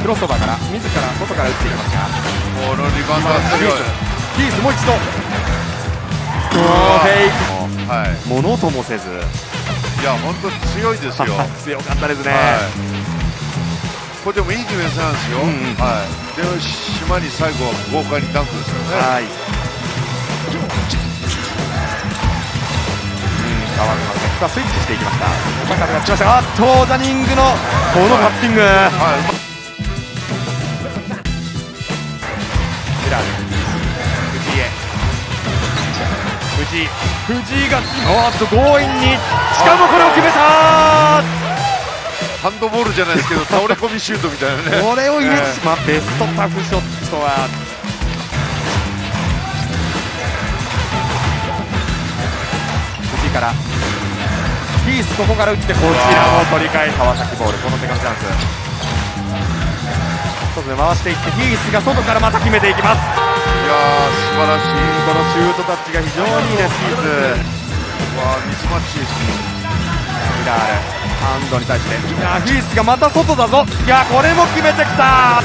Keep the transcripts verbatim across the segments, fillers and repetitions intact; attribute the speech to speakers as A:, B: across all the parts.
A: クロスオーバーから自ら外から打っていきますが、
B: このリバウンドは強い。
A: ヒースもう一度フェイク、はい、ものともせず、
B: いや本当強いですよ
A: 強かったですね、はい、
B: これでもいいディフェンスなんですよ、うんうん、はい、で島に最後は豪快にダンクですよね、はい、うん、
A: 変わりません。さあスイッチしていきました。高部がつきました。あっとダニングのこのバッティング、はいはい、ミラー藤井へ、藤井藤井がおっと強引に、しかもこれを決めた。
B: ハンドボールじゃないですけど倒れ込みシュートみたいなね
A: これを入れてしまう、ベストタフショットは藤井からヒース、ここから打ってこちらも取り替え、川崎ボール、このセカンドチャンス外で回していってヒースが外からまた決めていきます。
B: いやー素晴らしい、
A: このシュートタッチが非常にいいです。ヒース、
B: わーミスマッチ、
A: ミラールハンドに対して、いやヒースがまた外だぞ、いやこれも決めてきた。ま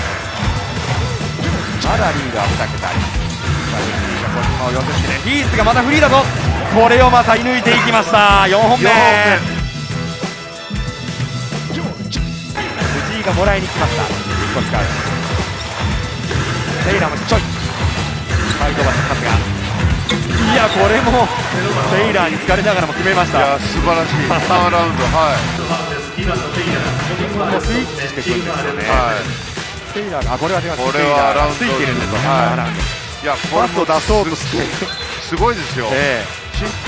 A: だリードはに桁あります。小島を寄せてヒースがまたフリーだぞ、これをまた射抜いていきました。よんほんめ、藤井がもらいに来ました。いっこ使うテイラーもちょいファイトバーしますが、いやこれもテイラーに疲れながらも決めました。
B: いや素晴らしいターンアラウンド、はい
A: もうスイッチしてくるんですよね、はい、テイラーが、あこれは違う、
B: これはアラウンド
A: ついてるんですよ、
B: はい、いや
A: パスを出そうとして
B: すごいですよ、えー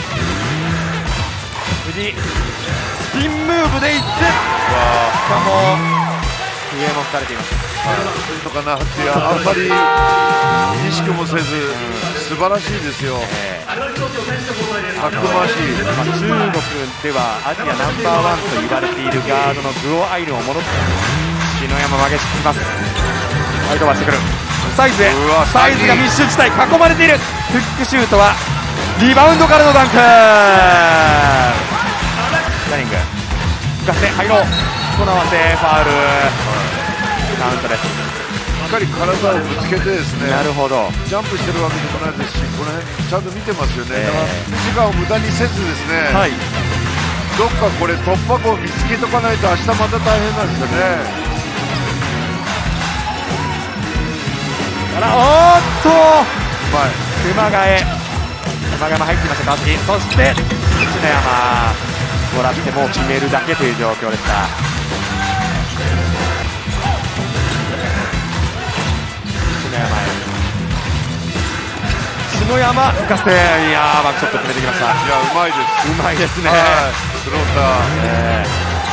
A: 藤井スピンムーブでいって、しかも上も打たれています。
B: とかなってあんまり意識もせず、素晴らしいですよ、たくましい、
A: まあ、中国ではアジアナンバーワンと言われているガードのグオアイルを戻って篠山曲げしてきます。ファイトバーしてくるサイズへ、サイズが密集地帯囲まれている、フックシュートはリバウンドからのダンク、ダニング浮かせ入ろう、この合わせファウル、カウントです。
B: しっかり体をぶつけてですね、
A: なるほど、
B: ジャンプしてるわけでもないですし、この辺ちゃんと見てますよね、えー、だから時間を無駄にせずですね、はい、どっかこれ突破口を見つけとかないと明日また大変なんですよね。
A: おーっと
B: うまい
A: 熊谷、熊谷も入っていました川崎、そして篠山もらってもう決めるだけという状況でした。篠山へ、篠山浮かせて、いやーバックショット決めてきました。
B: いやうまいです、
A: うまいですね、
B: フローター、え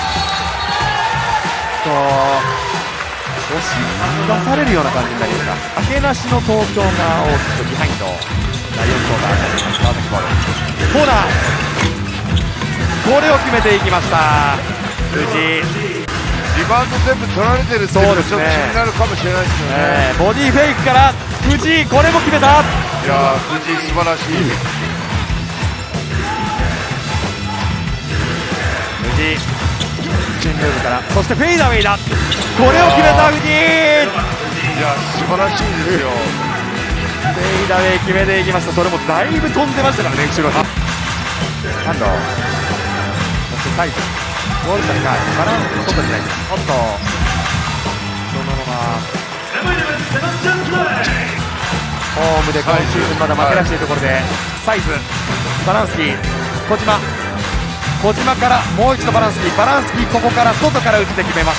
A: ー、と押し出されるような感じになりました。明けなしの東京が大きくビハインド、だいよんクォーター、川崎ボールコーナー、これを決めていきました藤井。
B: リバウンド全部取られてるっていうのがちょっと気になるかもしれないですよね、
A: えー、ボディフェイクから藤井、これも決めた。い
B: やー藤井素晴らしい、
A: 藤井チームムーブから、そしてフェイダーウェイだ、これを決めた藤井。
B: いや素晴らしいですよ、
A: フェイダーウェイ決めていきました。それもだいぶ飛んでましたからね、後ろにハンド、そしてサイズゴール下にかバランス外じゃないです。おっとそのままホームで今シーズンまだ負けなしというところで、サイズバランスキー小島小島からもう一度バランスキーバランスキーここから外から打って決めました。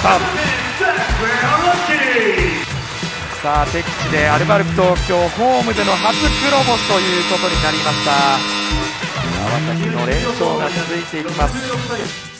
A: さあ敵地でアルバルク東京ホームでの初黒星ということになりました。川崎の連勝が続いていきます。